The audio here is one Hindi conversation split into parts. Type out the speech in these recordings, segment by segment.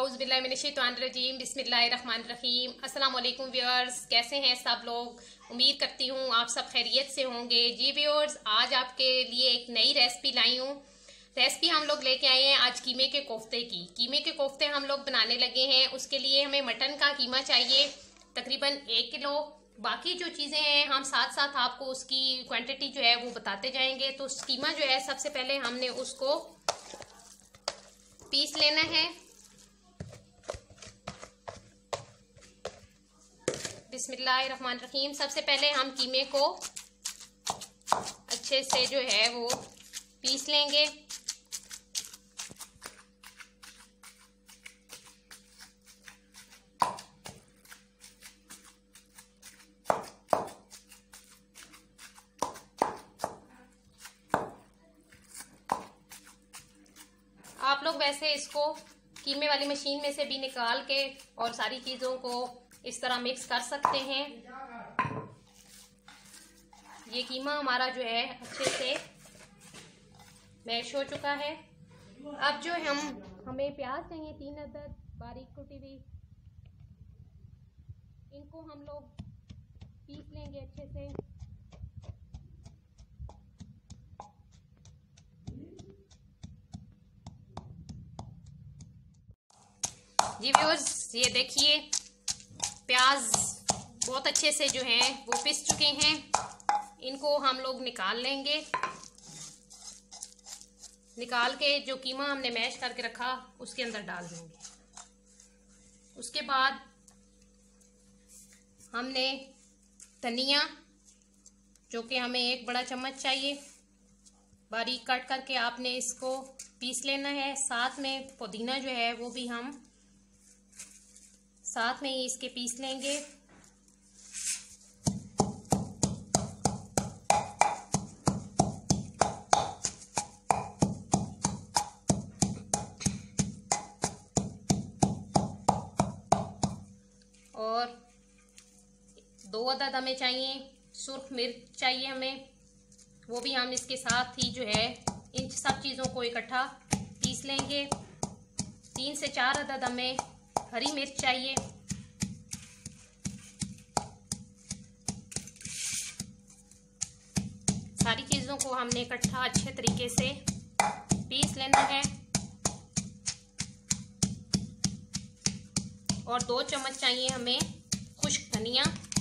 औज़ुबिल्लाहिमिनश्शैतानिर्रजीम बिस्मिल्लाहिर्रहमानिर्रहीम। अस्सलाम वालेकुम व्यूअर्स, कैसे हैं सब लोग। उम्मीद करती हूँ आप सब खैरियत से होंगे। जी व्यूअर्स, आज आपके लिए एक नई रेसिपी लाई हूँ। रेसिपी हम लोग लेके आए हैं आज कीमे के कोफ्ते की। कीमे के कोफ्ते हम लोग बनाने लगे हैं। उसके लिए हमें मटन का कीमा चाहिए तकरीबन 1 किलो। बाकी जो चीज़ें हैं हम साथ साथ आपको उसकी क्वांटिटी जो है वो बताते जाएंगे। तो कीमा जो है सबसे पहले हमने उसको पीस लेना है। बिस्मिल्लाहिर्रहमानिर्रहीम। सबसे पहले हम कीमे को अच्छे से जो है वो पीस लेंगे। आप लोग वैसे इसको कीमे वाली मशीन में से भी निकाल के और सारी चीज़ों को इस तरह मिक्स कर सकते हैं। ये कीमा हमारा जो है अच्छे से मैश हो चुका है। अब जो हमें प्याज चाहिए 3 अदद बारीक कुटी हुई। इनको हम लोग पीस लेंगे अच्छे से। जी व्यूअर्स, ये देखिए प्याज बहुत अच्छे से जो है वो पिस चुके हैं। इनको हम लोग निकाल लेंगे। निकाल के जो कीमा हमने मैश करके रखा उसके अंदर डाल देंगे। उसके बाद हमने धनिया, जो कि हमें 1 बड़ा चम्मच चाहिए, बारीक कट करके आपने इसको पीस लेना है। साथ में पुदीना जो है वो भी हम साथ में ही इसके पीस लेंगे। और 2 अदद हमें चाहिए सुर्ख मिर्च चाहिए हमें, वो भी हम इसके साथ ही जो है इन सब चीज़ों को इकट्ठा पीस लेंगे। 3 से 4 अदद हमें हरी मिर्च चाहिए। सारी चीज़ों को हमने इकट्ठा अच्छे तरीके से पीस लेना है। और 2 चम्मच चाहिए हमें खुश्क धनिया।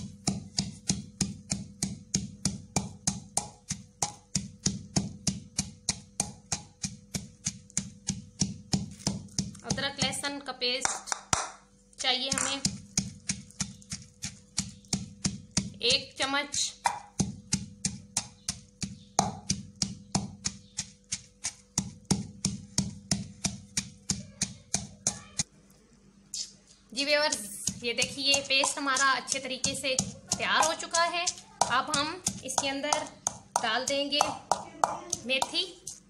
अदरक लहसुन का पेस्ट चाहिए हमें 1 चम्मच। जी व्यूअर्स, ये देखिए पेस्ट हमारा अच्छे तरीके से तैयार हो चुका है। अब हम इसके अंदर डाल देंगे मेथी।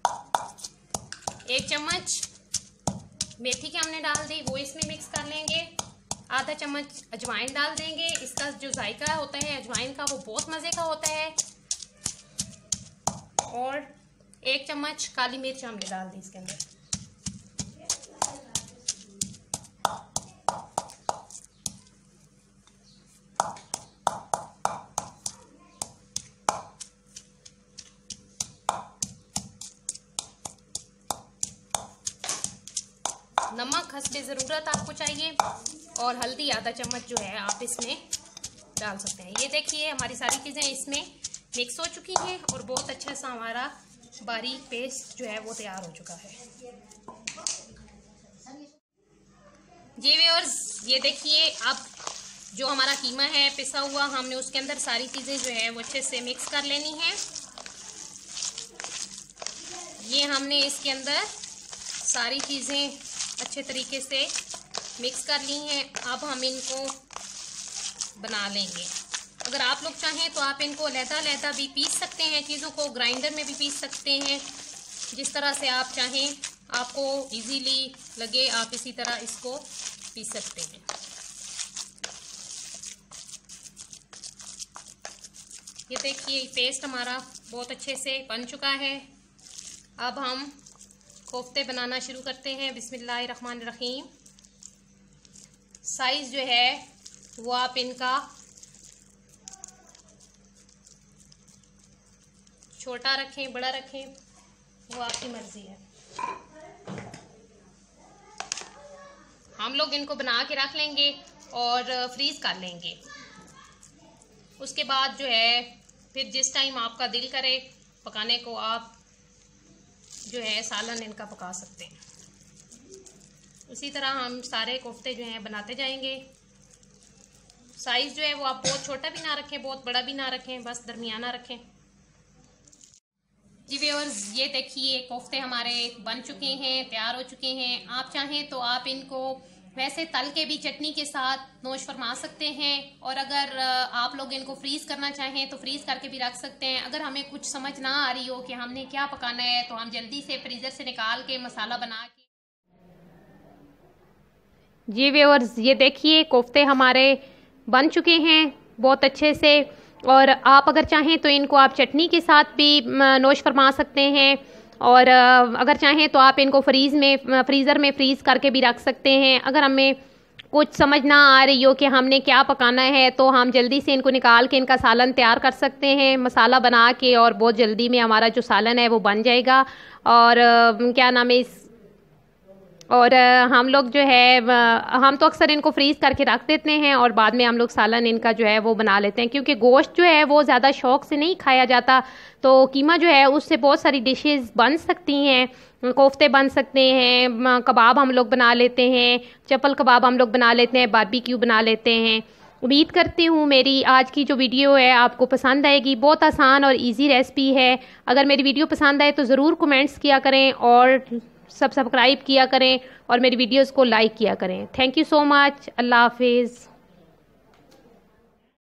1 चम्मच मेथी की हमने डाल दी, वो इसमें मिक्स कर लेंगे। आधा चम्मच अजवाइन डाल देंगे। इसका जो जायका होता है अजवाइन का वो बहुत मज़े का होता है। और 1 चम्मच काली मिर्च हमने डाल दी इसके अंदर। नमक हस्बे ज़रूरत आपको चाहिए। और हल्दी आधा चम्मच जो है आप इसमें डाल सकते हैं। ये देखिए हमारी सारी चीज़ें इसमें मिक्स हो चुकी हैं और बहुत अच्छा सा हमारा बारीक पेस्ट जो है वो तैयार हो चुका है। जी व्यूअर्स, ये देखिए अब जो हमारा कीमा है पिसा हुआ, हमने उसके अंदर सारी चीज़ें जो है वो अच्छे से मिक्स कर लेनी है। ये हमने इसके अंदर सारी चीज़ें अच्छे तरीके से मिक्स कर ली हैं। अब हम इनको बना लेंगे। अगर आप लोग चाहें तो आप इनको अलग-अलग भी पीस सकते हैं, चीज़ों को ग्राइंडर में भी पीस सकते हैं। जिस तरह से आप चाहें, आपको इजीली लगे आप इसी तरह इसको पीस सकते हैं। ये देखिए पेस्ट हमारा बहुत अच्छे से बन चुका है। अब हम कोफ्ते बनाना शुरू करते हैं। बिस्मिल्लाहिर्रहमानिर्रहीम। साइज़ जो है वो आप इनका छोटा रखें बड़ा रखें, वो आपकी मर्ज़ी है। हम लोग इनको बना के रख लेंगे और फ्रीज़ कर लेंगे। उसके बाद जो है फिर जिस टाइम आपका दिल करे पकाने को, आप जो है सालन इनका पका सकते हैं। इसी तरह हम सारे कोफ्ते जो हैं बनाते जाएंगे। साइज़ जो है वो आप बहुत छोटा भी ना रखें, बहुत बड़ा भी ना रखें, बस दरमियाना रखें। जी व्यूअर्स, ये देखिए कोफ्ते हमारे बन चुके हैं, तैयार हो चुके हैं। आप चाहें तो आप इनको वैसे तल के भी चटनी के साथ नोश फरमा सकते हैं, और अगर आप लोग इनको फ्रीज़ करना चाहें तो फ्रीज़ करके भी रख सकते हैं। अगर हमें कुछ समझ ना आ रही हो कि हमने क्या पकाना है तो हम जल्दी से फ्रीज़र से निकाल के मसाला बना के। जी व्यूअर्स, ये देखिए कोफ्ते हमारे बन चुके हैं बहुत अच्छे से, और आप अगर चाहें तो इनको आप चटनी के साथ भी नोश फरमा सकते हैं, और अगर चाहें तो आप इनको फ्रीज़र में फ्रीज़ करके भी रख सकते हैं। अगर हमें कुछ समझ ना आ रही हो कि हमने क्या पकाना है तो हम जल्दी से इनको निकाल के इनका सालन तैयार कर सकते हैं मसाला बना के, और बहुत जल्दी में हमारा जो सालन है वो बन जाएगा। और क्या नाम है और हम लोग जो है हम तो अक्सर इनको फ्रीज़ करके रख देते हैं और बाद में हम लोग सालन इनका जो है वो बना लेते हैं, क्योंकि गोश्त जो है वो ज़्यादा शौक़ से नहीं खाया जाता। तो कीमा जो है उससे बहुत सारी डिशेस बन सकती हैं, कोफ्ते बन सकते हैं, कबाब हम लोग बना लेते हैं, चपल कबाब हम लोग बना लेते हैं, बारबेक्यू बना लेते हैं। उम्मीद करती हूँ मेरी आज की जो वीडियो है आपको पसंद आएगी। बहुत आसान और इजी रेसिपी है। अगर मेरी वीडियो पसंद आए तो ज़रूर कमेंट्स किया करें और सब्सक्राइब किया करें और मेरी वीडियोस को लाइक किया करें। Thank you so much. अल्लाह हाफिज़।